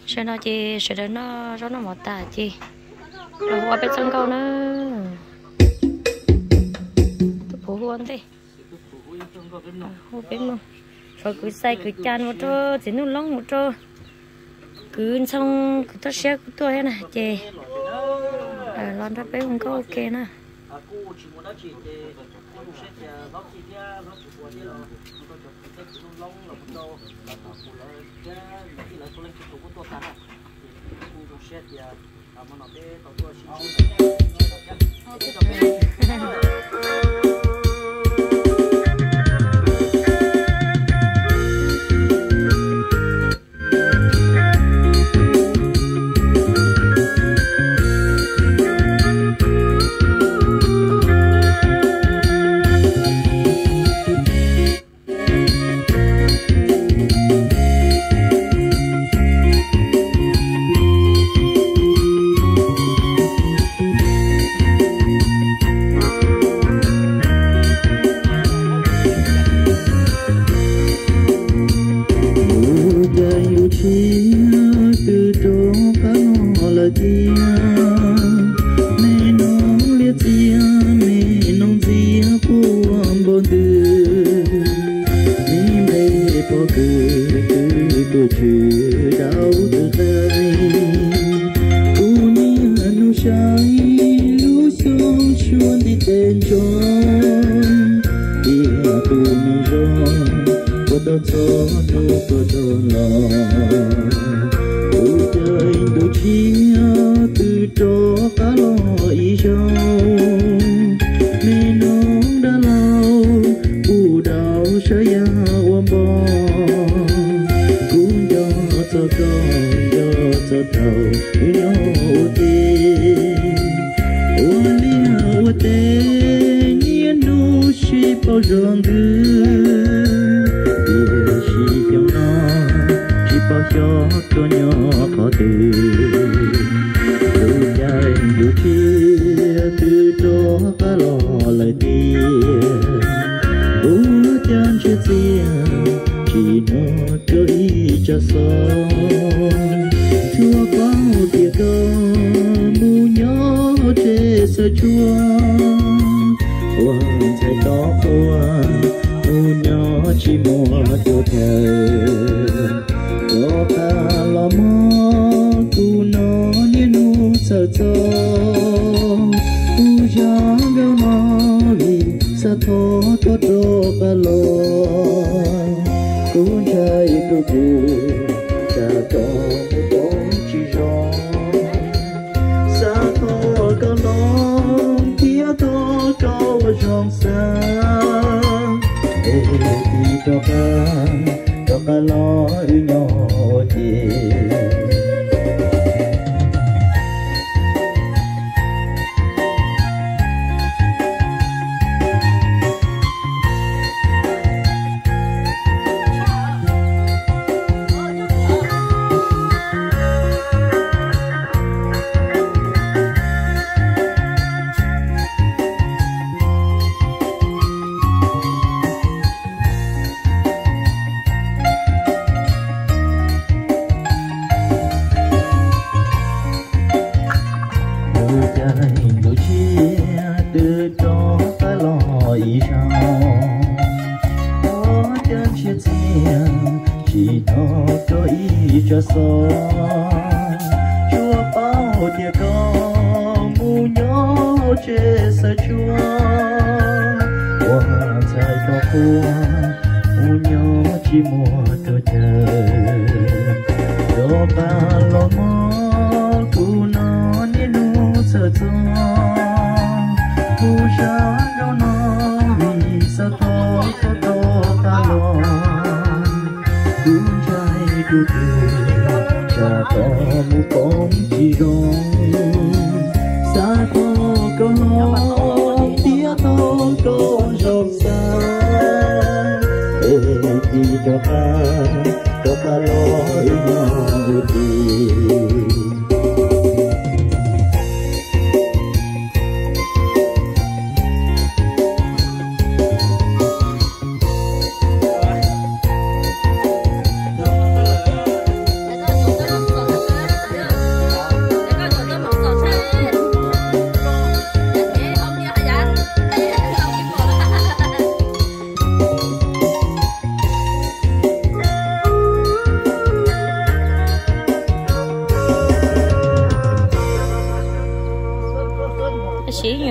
sẽ nó chị sẽ đến nó một ta chị rồi qua bên sân câu nữa tôi phụ luôn đi bên luôn rồi cứ xay cứ chan một trâu chỉ nung lóng một trâu cứ xong cứ tắt xe cứ tôi này chị lon ra bên không có ok nè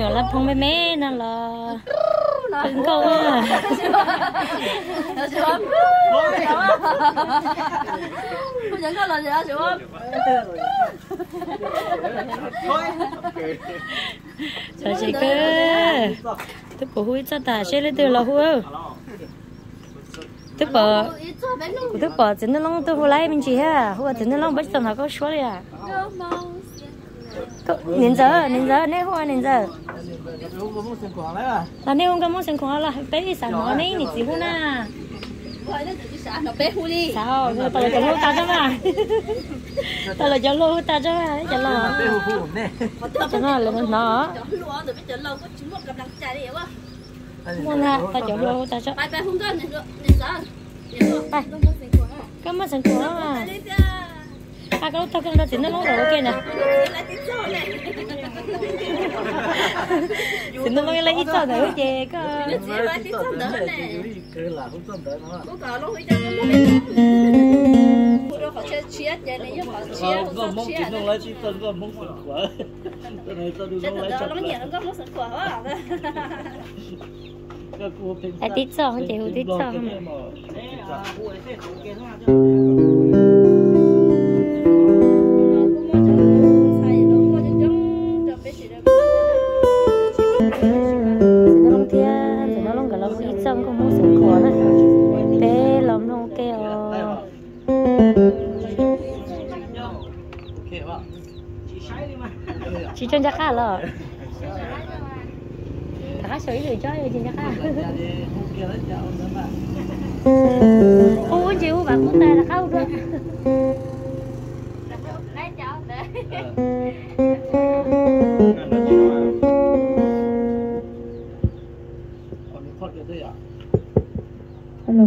là làm phong mê nó là đừng câu à vẫn có lần gì đó chịu không? Sao chị cơ? Tôi bỏ húi cho ta sẽ lên từ là húi. Tôi bỏ chính nó long tôi húi lại mình chị ha. Húi chính nó long bắt tầm nó có số đi à? Nên giờ nè húi nên giờ. Là nè không có món sinh khoáng là bé sản nó này nị chỉ húi na. Sao? Tao là cho lô ta cho mà. Tao là cho lô ta cho mà, cho lô. Cho nó là nó. Muốn ha, tao cho lô ta cho. Bài không cần này. Cái mà sản khoáng mà. À cái tao cần ra tiền nó lông rồi ok nè. Tiền nó lông lấy ít sao nữa chứ cơ. Ai tít sao không chịu tít sao không? Chị cho chắc khá là khá sấy rồi cho chị chắc khá ô chịu bạn của ta là khá rồi hello.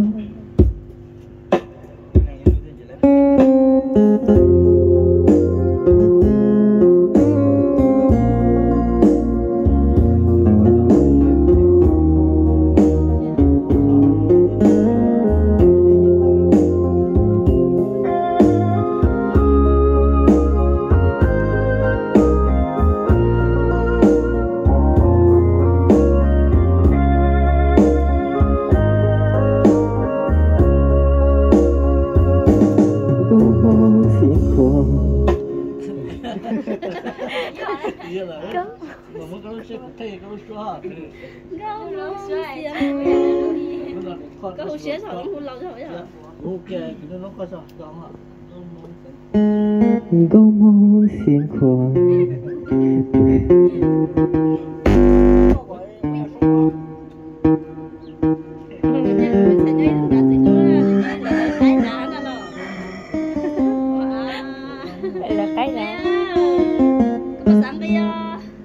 Có hồ sơ sao không lâu rồi hả? Ok, cái nó có sao không ạ? Có mong xin khoan là cái là có sẵn bây giờ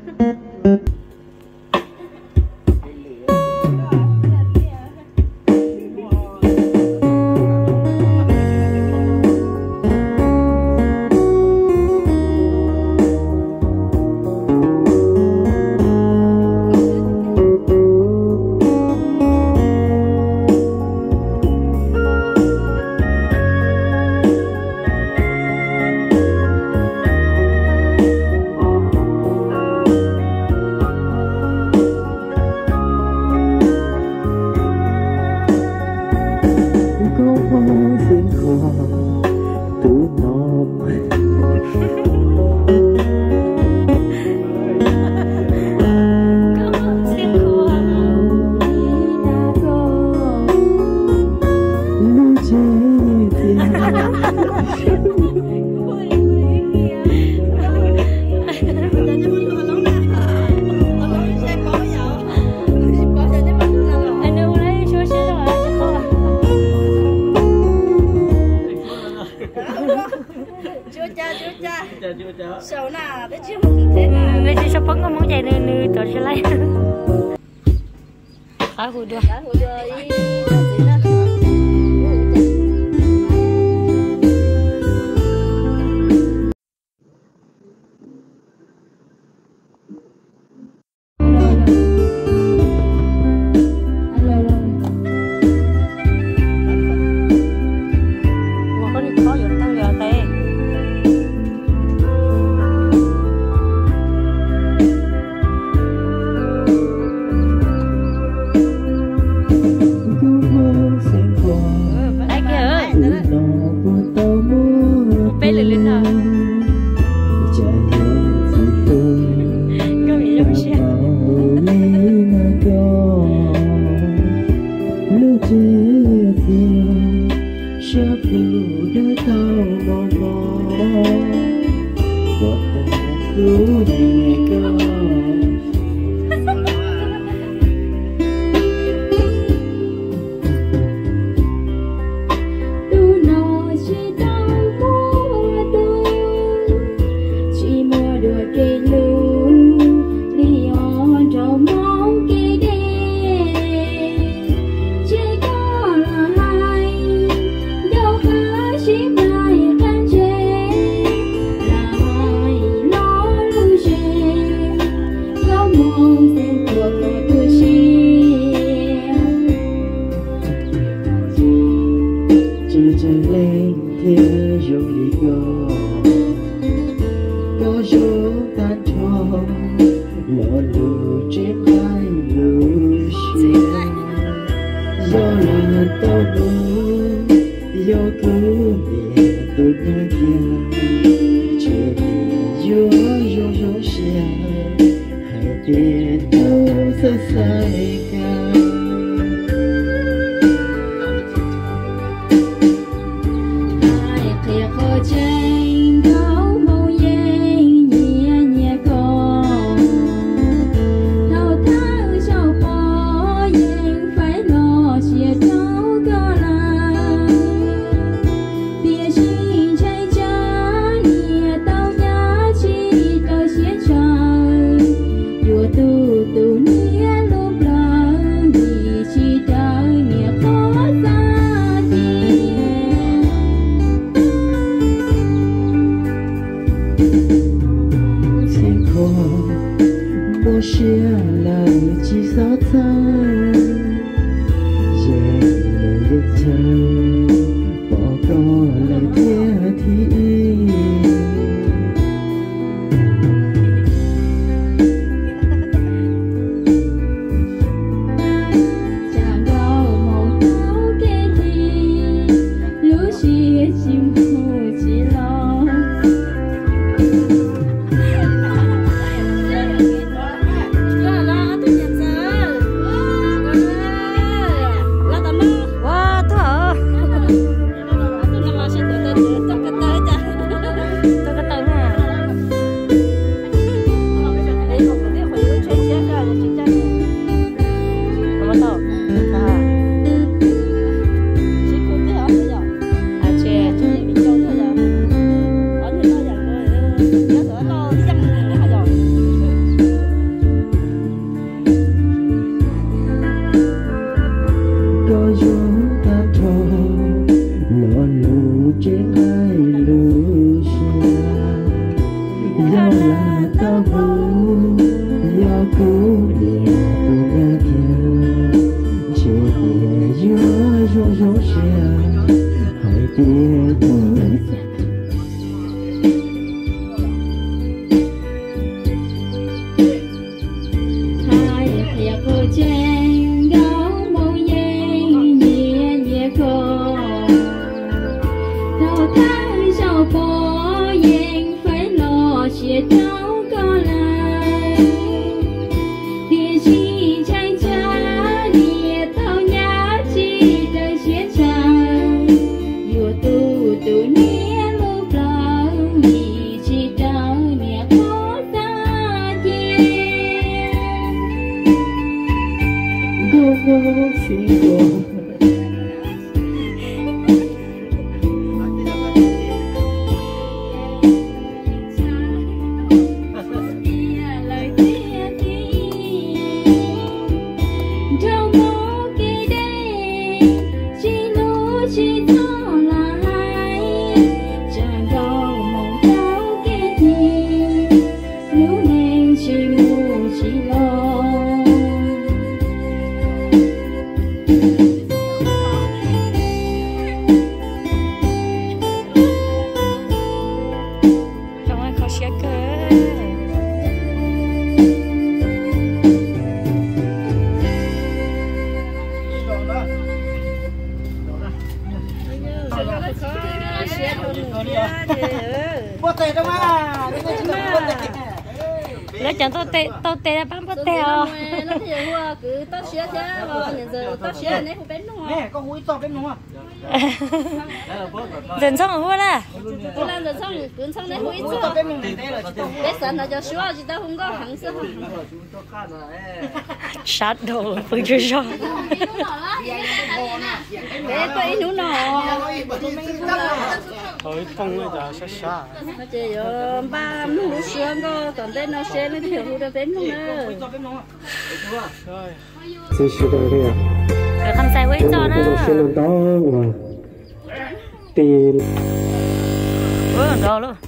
sầu nào đấy chứ không thế nào bây giờ sắp bắn có món chạy nên tôi sẽ lấy khá hụt được tu tu nia lu blo tệ đâu mà lấy chẳng tao tê bám bắt tê à nó thì mua cứ tao xía thế rồi nhận giờ tao xía này không bên đúng không nè con mũi to bên đúng không dần xong rồi là tôi làm giờ xong cứ xong đấy mũi to to bên mình thế là để sẵn là cho xíu chỉ tao không có hẳn sữa sát đồ phương chưa cho để có ý nụ nọ thôi không bây giờ xa nó chỉ ở ba nụ xưa có còn tên nó xé nó hiểu được bên luôn nữa xin xin đây à cứ tham gia với cho nó xin đó mà tiền đó luôn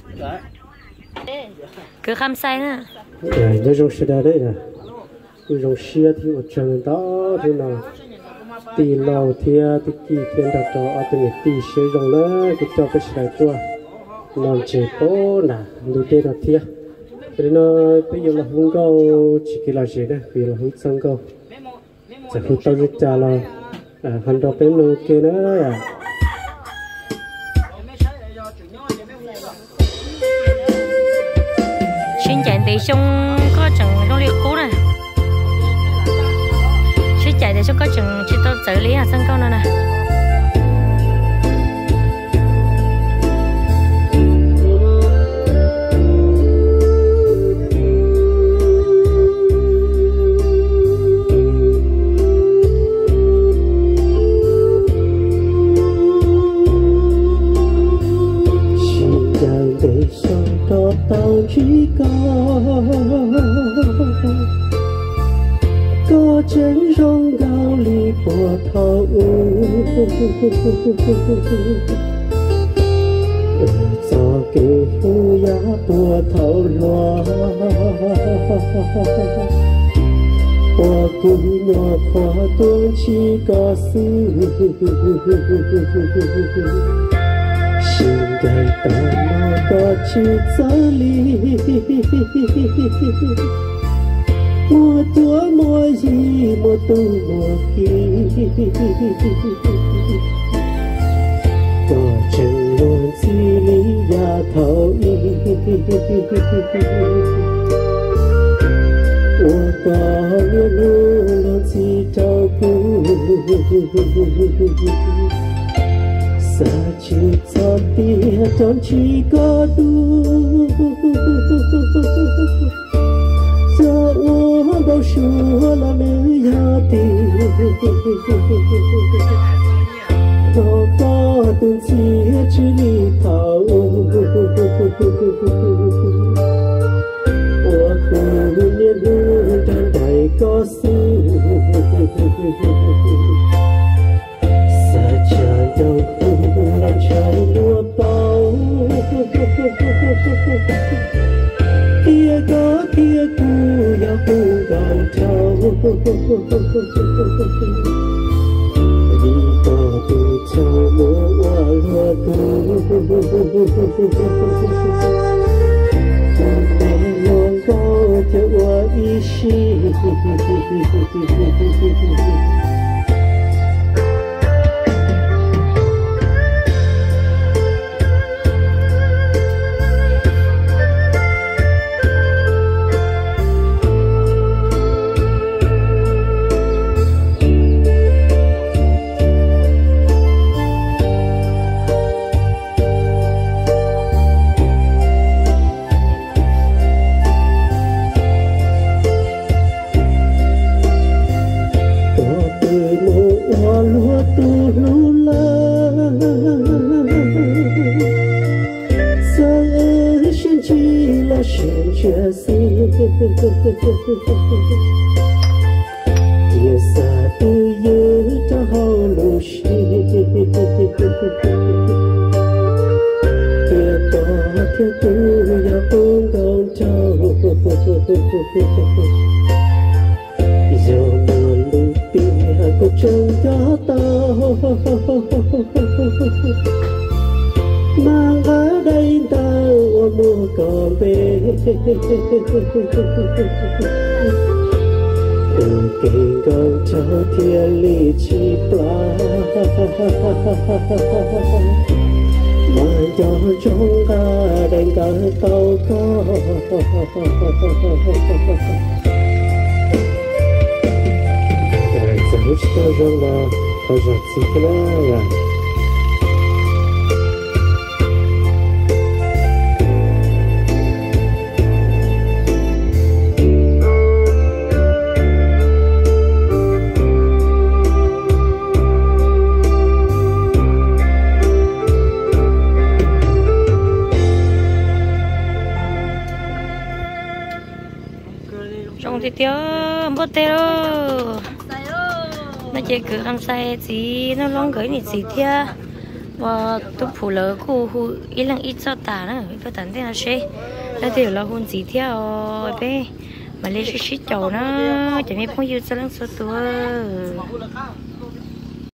cứ tham gia nữa nó dùng xe đây nè dùng xe thì ở trường đó thế nào tiền lâu thì kỳ thiên đặt cho ở từ tỷ sử dụng nó cái cho cái sài tua non chỉ có nè như thế là thiệt cho nên nó bây giờ là không có chỉ cái là gì đấy vì là không sang câu sẽ không tao biết trả là hành động bên nó kia nữa xin chạy để xong có chẳng trong liệu cũ này xin chạy để xong có chẳng chỉ tao xử lý sang câu nữa nè chỉ có chân rong gạo lì bỏ thâu cho cái phu giá bỏ thâu loa bỏ cùi nhỏ khóa tuôn chỉ có sư xin gầy ta mà có chữ gió ly mùa tua mùa gì mùa tu mùa kỳ có chừng luôn chi lý ya thấu y mùa có luôn luôn chi trâu cũ sa chỉ cho tia tròn chỉ có đủ giờ uống bao sữa là nữ ya tiền nó có từng chia chỉ đi thâu ủa từ nhiên hương tràn đầy có sự dầu khung làm trái lúa bao kia có kia cu ya cu gạo trâu đi có từ trâu múa hoa lúa tu mẹ luôn có theo hoa y shi Dia satu ye tahu shi Dia tak tu ya punggang jauh Giờ buồn lupi aku chẳng tahu mang ở đây tao mua còn về đừng kể con cho thiên lý chi pla mà cho chúng ta đánh cả tàu có lúc đó rồi là phải giặt gì cái đó trong thì tiêu bớt tiêu nó chỉ cứ ăn say chỉ nó long gửi này chỉ thia và tôi phụ lỡ khu ít lần ít cho tả nữa cái tận thế là xe nó thì là hôn chỉ thia ở bên mà lấy xí chầu nó chỉ mấy phong yêu cho lăng số tuổi